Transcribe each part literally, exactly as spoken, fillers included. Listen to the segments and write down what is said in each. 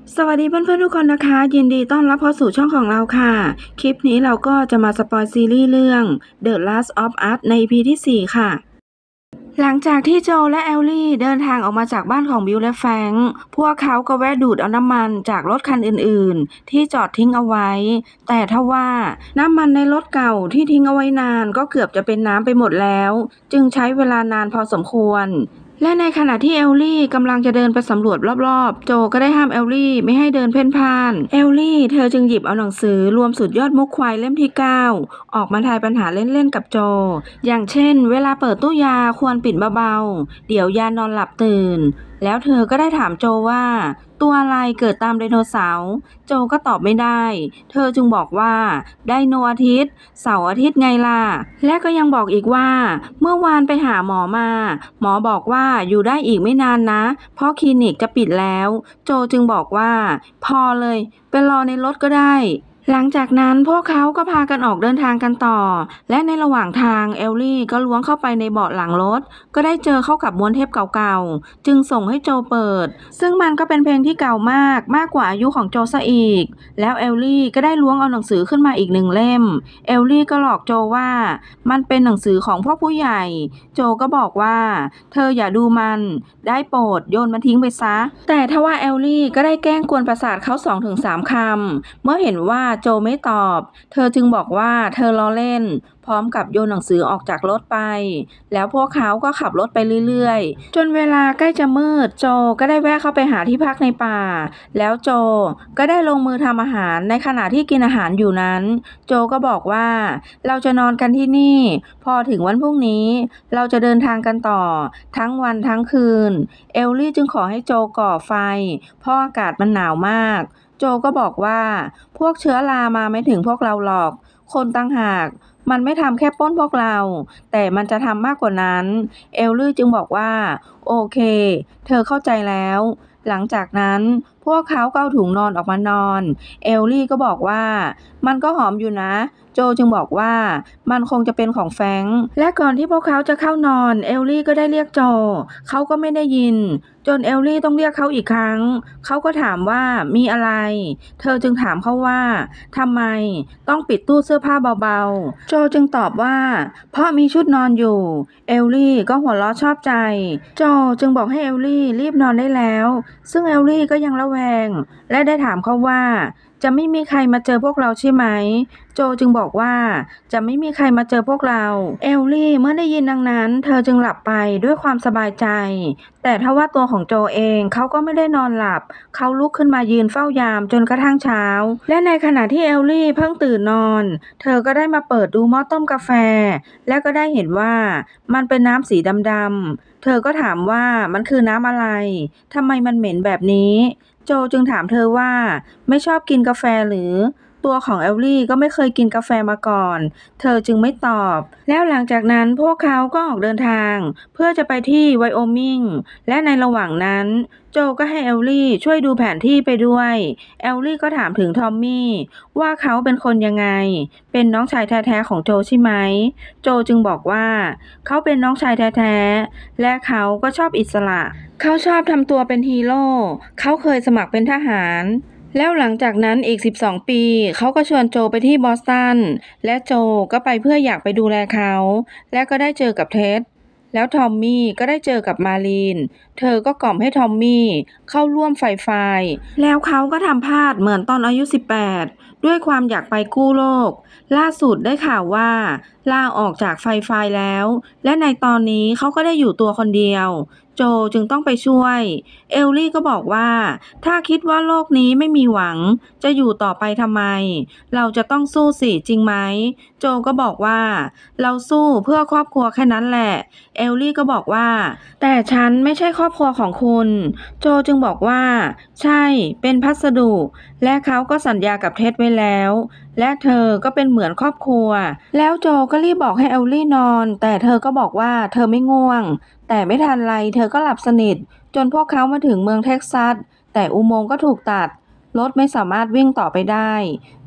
สวัสดีเพื่อนๆทุกคนนะคะยินดีต้อนรับเข้าสู่ช่องของเราค่ะคลิปนี้เราก็จะมาสปอยซีรีส์เรื่อง The Last of Us ใน อี พี ที่สี่ค่ะหลังจากที่โจและแอลลี่เดินทางออกมาจากบ้านของบิลและแฟรงค์พวกเขาก็แวะดูดเอาน้ำมันจากรถคันอื่นๆที่จอดทิ้งเอาไว้แต่ทว่าน้ำมันในรถเก่าที่ทิ้งเอาไว้นานก็เกือบจะเป็นน้ำไปหมดแล้วจึงใช้เวลานานพอสมควรและในขณะที่เอลลี่กำลังจะเดินไปสำรวจรอบๆโจก็ได้ห้ามเอลลี่ไม่ให้เดินเพ่นพ่านเอลลี่เธอจึงหยิบเอาหนังสือรวมสุดยอดมุกควายเล่มที่เก้าออกมาทายปัญหาเล่นๆกับโจอย่างเช่นเวลาเปิดตู้ยาควรปิดเบาๆเดี๋ยวยานอนหลับตื่นแล้วเธอก็ได้ถามโจว่าตัวอะไรเกิดตามไดโนเสาร์โจก็ตอบไม่ได้เธอจึงบอกว่าไดโนอาทิตย์เสาร์อาทิตย์ไงล่ะและก็ยังบอกอีกว่าเมื่อวานไปหาหมอมาหมอบอกว่าอยู่ได้อีกไม่นานนะเพราะคลินิกจะปิดแล้วโจจึงบอกว่าพอเลยไปรอในรถก็ได้หลังจากนั้นพวกเขาก็พากันออกเดินทางกันต่อและในระหว่างทางเอลลี่ก็ล้วงเข้าไปในเบาะหลังรถก็ได้เจอเข้ากับม้วนเทปเก่าๆจึงส่งให้โจเปิดซึ่งมันก็เป็นเพลงที่เก่ามากมากกว่าอายุของโจซะอีกแล้วเอลลี่ก็ได้ล้วงเอาหนังสือขึ้นมาอีกหนึ่งเล่มเอลลี่ก็หลอกโจว่ามันเป็นหนังสือของพวกผู้ใหญ่โจก็บอกว่าเธออย่าดูมันได้โปรดโยนมันทิ้งไปซะแต่ทว่าเอลลี่ก็ได้แกล้งกวนประสาทเขา สองถึงสาม คำเมื่อเห็นว่าโจไม่ตอบเธอจึงบอกว่าเธอล้อเล่นพร้อมกับโยนหนังสือออกจากรถไปแล้วพวกเขาก็ขับรถไปเรื่อยๆจนเวลาใกล้จะมืดโจก็ได้แวะเข้าไปหาที่พักในป่าแล้วโจก็ได้ลงมือทำอาหารในขณะที่กินอาหารอยู่นั้นโจก็บอกว่าเราจะนอนกันที่นี่พอถึงวันพรุ่งนี้เราจะเดินทางกันต่อทั้งวันทั้งคืนเอลลี่จึงขอให้โจก่อไฟเพราะอากาศมันหนาวมากโจก็บอกว่าพวกเชื้อรามาไม่ถึงพวกเราหรอกคนต่างหากมันไม่ทำแค่ปล้นพวกเราแต่มันจะทำมากกว่านั้นเอลลี่จึงบอกว่าโอเคเธอเข้าใจแล้วหลังจากนั้นพวกเขาก็เอาถุงนอนออกมานอนเอลลี่ก็บอกว่ามันก็หอมอยู่นะโจจึงบอกว่ามันคงจะเป็นของแฟรงค์และก่อนที่พวกเขาจะเข้านอนเอลลี่ก็ได้เรียกโจเขาก็ไม่ได้ยินจนเอลลี่ต้องเรียกเขาอีกครั้งเขาก็ถามว่ามีอะไรเธอจึงถามเขาว่าทำไมต้องปิดตู้เสื้อผ้าเบาๆโจจึงตอบว่าเพราะมีชุดนอนอยู่เอลลี่ก็หัวเราะชอบใจโจจึงบอกให้เอลลี่รีบนอนได้แล้วซึ่งเอลลี่ก็ยังระแวงและได้ถามเขาว่าจะไม่มีใครมาเจอพวกเราใช่ไหมโจจึงบอกว่าจะไม่มีใครมาเจอพวกเราเอลลี่เมื่อได้ยินดังนั้นเธอจึงหลับไปด้วยความสบายใจแต่ทว่าตัวของโจเองเขาก็ไม่ได้นอนหลับเขาลุกขึ้นมายืนเฝ้ายามจนกระทั่งเช้าและในขณะที่เอลลี่เพิ่งตื่นนอนเธอก็ได้มาเปิดดูหม้อต้มกาแฟและก็ได้เห็นว่ามันเป็นน้ำสีดำๆเธอก็ถามว่ามันคือน้ำอะไรทำไมมันเหม็นแบบนี้โจจึงถามเธอว่าไม่ชอบกินกาแฟหรือตัวของเอลลี่ก็ไม่เคยกินกาแฟมาก่อนเธอจึงไม่ตอบแล้วหลังจากนั้นพวกเขาก็ออกเดินทางเพื่อจะไปที่ไวโอมิงและในระหว่างนั้นโจก็ให้เอลลี่ช่วยดูแผนที่ไปด้วยเอลลี่ก็ถามถึงทอมมี่ว่าเขาเป็นคนยังไงเป็นน้องชายแท้ๆของโจใช่ไหมโจจึงบอกว่าเขาเป็นน้องชายแท้ๆและเขาก็ชอบอิสระเขาชอบทำตัวเป็นฮีโร่เขาเคยสมัครเป็นทหารแล้วหลังจากนั้นอีกสิบสองปีเขาก็ชวนโจไปที่บอสตันและโจก็ไปเพื่ออยากไปดูแลเขาและก็ได้เจอกับเท็ดแล้วทอมมี่ก็ได้เจอกับมาลีนเธอก็กล่อมให้ทอมมี่เข้าร่วมไฟไฟแล้วเขาก็ทำพลาดเหมือนตอนอายุสิบแปดด้วยความอยากไปกู้โลกล่าสุดได้ข่าวว่าลาออกจากไฟไฟแล้วและในตอนนี้เขาก็ได้อยู่ตัวคนเดียวโจจึงต้องไปช่วยเอลลี่ก็บอกว่าถ้าคิดว่าโลกนี้ไม่มีหวังจะอยู่ต่อไปทำไมเราจะต้องสู้สิจริงไหมโจก็บอกว่าเราสู้เพื่อครอบครัวแค่นั้นแหละเอลลี่ก็บอกว่าแต่ฉันไม่ใช่ครอบครัวของคุณโจจึงบอกว่าใช่เป็นพัสดุและเขาก็สัญญากับเท็ดไว้แล้วและเธอก็เป็นเหมือนครอบครัวแล้วโจก็รีบบอกให้เอลลี่นอนแต่เธอก็บอกว่าเธอไม่ง่วงแต่ไม่ทันไรเธอก็หลับสนิทจนพวกเขามาถึงเมืองเท็กซัสแต่อุโมงค์ก็ถูกตัดรถไม่สามารถวิ่งต่อไปได้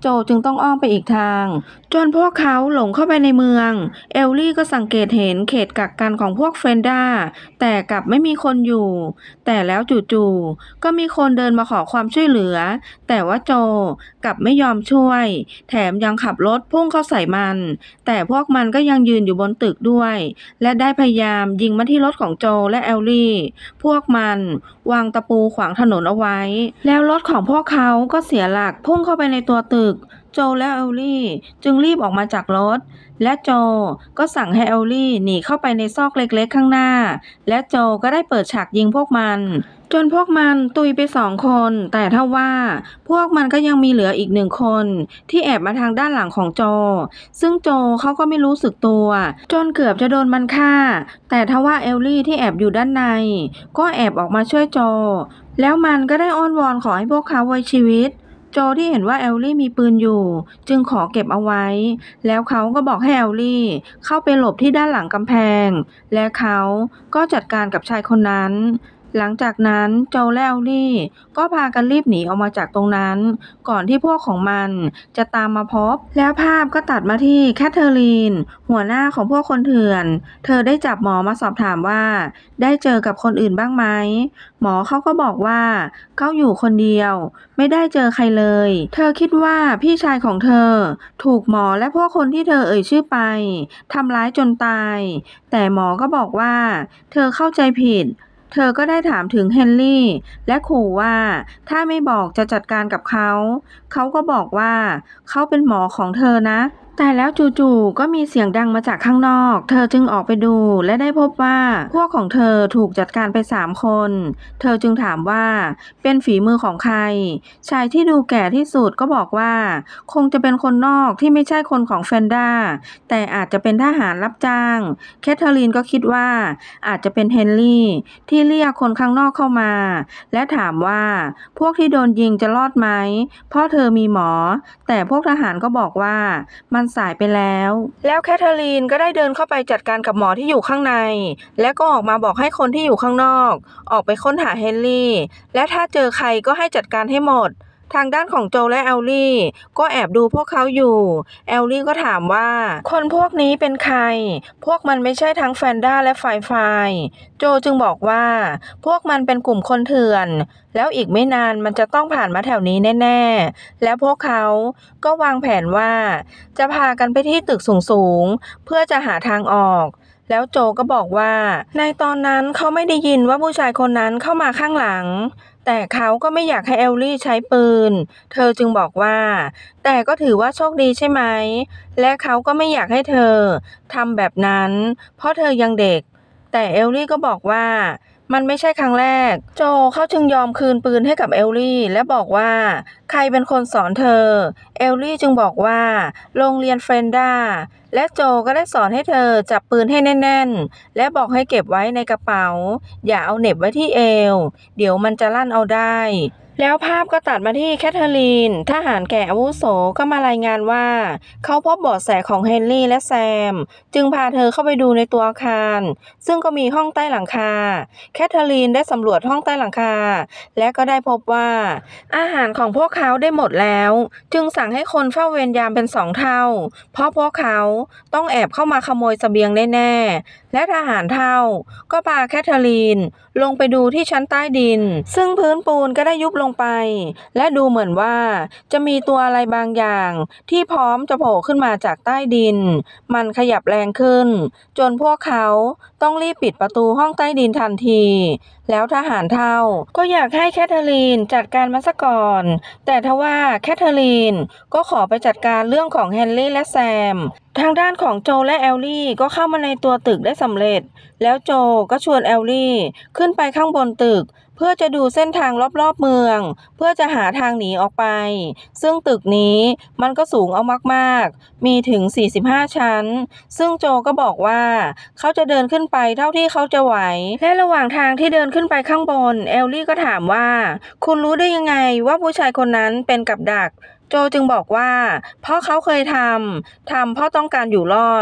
โจจึงต้องอ้อมไปอีกทางจนพวกเขาหลงเข้าไปในเมืองเอลลี่ก็สังเกตเห็นเขตกักกันของพวกเฟรนด้าแต่กลับไม่มีคนอยู่แต่แล้วจู่ๆก็มีคนเดินมาขอความช่วยเหลือแต่ว่าโจกลับไม่ยอมช่วยแถมยังขับรถพุ่งเข้าใส่มันแต่พวกมันก็ยังยืนอยู่บนตึกด้วยและได้พยายามยิงมาที่รถของโจและเอลลี่พวกมันวางตะปูขวางถนนเอาไว้แล้วรถของพวกเขาก็เสียหลักพุ่งเข้าไปในตัวตึกโจและเอลลี่จึงรีบออกมาจากรถและโจก็สั่งให้เอลลี่หนีเข้าไปในซอกเล็กๆข้างหน้าและโจก็ได้เปิดฉากยิงพวกมันจนพวกมันตุยไปสองคนแต่ถ้าว่าพวกมันก็ยังมีเหลืออีกหนึ่งคนที่แอบมาทางด้านหลังของโจซึ่งโจเขาก็ไม่รู้สึกตัวจนเกือบจะโดนมันฆ่าแต่ถ้าว่าเอลลี่ที่แอบอยู่ด้านในก็แอบออกมาช่วยโจแล้วมันก็ได้อ้อนวอนขอให้พวกเขาไว้ชีวิตโจที่เห็นว่าเอลลี่มีปืนอยู่จึงขอเก็บเอาไว้แล้วเขาก็บอกให้เอลลี่เข้าไปหลบที่ด้านหลังกำแพงและเขาก็จัดการกับชายคนนั้นหลังจากนั้นโจและเอลลี่ก็พากันรีบหนีออกมาจากตรงนั้นก่อนที่พวกของมันจะตามมาพบแล้วภาพก็ตัดมาที่แคทเธอรีนหัวหน้าของพวกคนเถื่อนเธอได้จับหมอมาสอบถามว่าได้เจอกับคนอื่นบ้างไหมหมอเขาก็บอกว่าเขาอยู่คนเดียวไม่ได้เจอใครเลยเธอคิดว่าพี่ชายของเธอถูกหมอและพวกคนที่เธอเอ่ยชื่อไปทำร้ายจนตายแต่หมอก็บอกว่าเธอเข้าใจผิดเธอก็ได้ถามถึงเฮนรี่และขู่ว่าถ้าไม่บอกจะจัดการกับเขาเขาก็บอกว่าเขาเป็นหมอของเธอนะแต่แล้วจู่ๆก็มีเสียงดังมาจากข้างนอกเธอจึงออกไปดูและได้พบว่าพวกของเธอถูกจัดการไปสามคนเธอจึงถามว่าเป็นฝีมือของใครชายที่ดูแก่ที่สุดก็บอกว่าคงจะเป็นคนนอกที่ไม่ใช่คนของแฟนด้าแต่อาจจะเป็นทหารรับจ้างแคทเธอรีนก็คิดว่าอาจจะเป็นเฮนรี่ที่เรียกคนข้างนอกเข้ามาและถามว่าพวกที่โดนยิงจะรอดไหมเพราะเธอมีหมอแต่พวกทหารก็บอกว่ามันสายไปแล้วแล้วแคทเธอรีนก็ได้เดินเข้าไปจัดการกับหมอที่อยู่ข้างในและก็ออกมาบอกให้คนที่อยู่ข้างนอกออกไปค้นหาเฮนรี่และถ้าเจอใครก็ให้จัดการให้หมดทางด้านของโจและเอลลี่ก็แอบดูพวกเขาอยู่เอลลี่ก็ถามว่าคนพวกนี้เป็นใครพวกมันไม่ใช่ทั้งแฟนด้าและไฟไฟโจจึงบอกว่าพวกมันเป็นกลุ่มคนเถื่อนแล้วอีกไม่นานมันจะต้องผ่านมาแถวนี้แน่ๆและพวกเขาก็วางแผนว่าจะพากันไปที่ตึกสูงๆเพื่อจะหาทางออกแล้วโจก็บอกว่าในตอนนั้นเขาไม่ได้ยินว่าผู้ชายคนนั้นเข้ามาข้างหลังแต่เขาก็ไม่อยากให้เอลลี่ใช้ปืนเธอจึงบอกว่าแต่ก็ถือว่าโชคดีใช่ไหมและเขาก็ไม่อยากให้เธอทำแบบนั้นเพราะเธอยังเด็กแต่เอลลี่ก็บอกว่ามันไม่ใช่ครั้งแรกโจเขาจึงยอมคืนปืนให้กับเอลลี่และบอกว่าใครเป็นคนสอนเธอเอลลี่จึงบอกว่าโรงเรียนเฟรนด้าและโจก็ได้สอนให้เธอจับปืนให้แน่นๆและบอกให้เก็บไว้ในกระเป๋าอย่าเอาเหน็บไว้ที่เอวเดี๋ยวมันจะลั่นเอาได้แล้วภาพก็ตัดมาที่แคทเธอรีนทหารแก่อาวุโสก็มารายงานว่าเขาพบเบาะแสของเฮนรี่และแซมจึงพาเธอเข้าไปดูในตัวอาคารซึ่งก็มีห้องใต้หลังคาแคทเธอรีนได้สำรวจห้องใต้หลังคาและก็ได้พบว่าอาหารของพวกเขาได้หมดแล้วจึงสั่งให้คนเฝ้าเวรยามเป็นสองเท่าเพราะพวกเขาต้องแอบเข้ามาขโมยเสบียงแน่ๆและทหารเท่าก็พาแคทเธอรีนลงไปดูที่ชั้นใต้ดินซึ่งพื้นปูนก็ได้ยุบลงไปและดูเหมือนว่าจะมีตัวอะไรบางอย่างที่พร้อมจะโผล่ขึ้นมาจากใต้ดินมันขยับแรงขึ้นจนพวกเขาต้องรีบปิดประตูห้องใต้ดินทันทีแล้วทหารเท่าก็อยากให้แคทเธอรีนจัดการมันซะก่อนแต่ทว่าแคทเธอรีนก็ขอไปจัดการเรื่องของเฮนรี่และแซมทางด้านของโจและเอลลี่ก็เข้ามาในตัวตึกได้สำเร็จแล้วโจก็ชวนเอลลี่ขึ้นไปข้างบนตึกเพื่อจะดูเส้นทางรอบๆเมืองเพื่อจะหาทางหนีออกไปซึ่งตึกนี้มันก็สูงเอามากๆมีถึงสี่สิบห้าชั้นซึ่งโจก็บอกว่าเขาจะเดินขึ้นไปเท่าที่เขาจะไหวและระหว่างทางที่เดินขึ้นไปข้างบนเอลลี่ก็ถามว่าคุณรู้ได้ยังไงว่าผู้ชายคนนั้นเป็นกับดักโจจึงบอกว่าเพราะเขาเคยทำทำเพราะต้องการอยู่รอด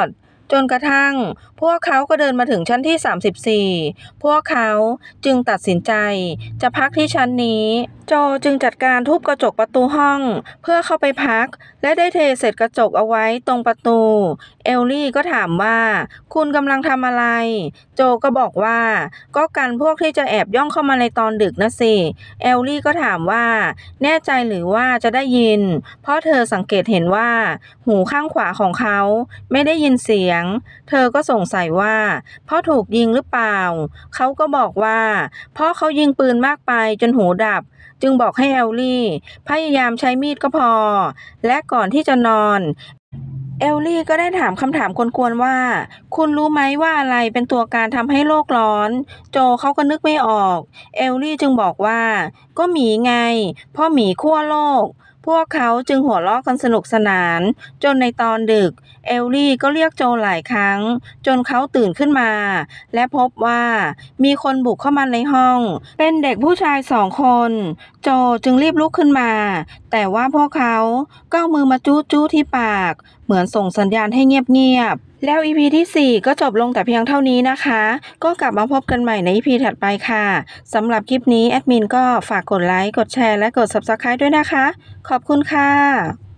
จนกระทั่งพวกเขาก็เดินมาถึงชั้นที่สามสิบสี่พวกเขาจึงตัดสินใจจะพักที่ชั้นนี้โจจึงจัดการทุบกระจกประตูห้องเพื่อเข้าไปพักและได้เทเศษกระจกเอาไว้ตรงประตูเอลลี่ก็ถามว่าคุณกำลังทำอะไรโจก็บอกว่าก็กันพวกที่จะแอบย่องเข้ามาในตอนดึกนะสิเอลลี่ก็ถามว่าแน่ใจหรือว่าจะได้ยินเพราะเธอสังเกตเห็นว่าหูข้างขวาของเขาไม่ได้ยินเสียงเธอก็สงสัยว่าเพราะถูกยิงหรือเปล่าเขาก็บอกว่าเพราะเขายิงปืนมากไปจนหูดับจึงบอกให้เอลลี่พยายามใช้มีดก็พอและก่อนที่จะนอนเอลลี่ก็ได้ถามคำถามกวนๆว่าคุณรู้ไหมว่าอะไรเป็นตัวการทำให้โลกร้อนโจเขาก็นึกไม่ออกเอลลี่จึงบอกว่าก็หมีไงเพราะหมีขั้วโลกพวกเขาจึงหัวเราะกันสนุกสนานจนในตอนดึกเอลลี่ก็เรียกโจหลายครั้งจนเขาตื่นขึ้นมาและพบว่ามีคนบุกเข้ามาในห้องเป็นเด็กผู้ชายสองคนโจจึงรีบลุกขึ้นมาแต่ว่าพวกเขาก็เอามือมาจู้จู้ที่ปากเหมือนส่งสัญญาณให้เงียบๆแล้ว อี พี ที่สี่ก็จบลงแต่เพียงเท่านี้นะคะก็กลับมาพบกันใหม่ใน อี พี ถัดไปค่ะสำหรับคลิปนี้แอดมินก็ฝากกดไลค์กดแชร์และกด ซับสไครบ์ ด้วยนะคะขอบคุณค่ะ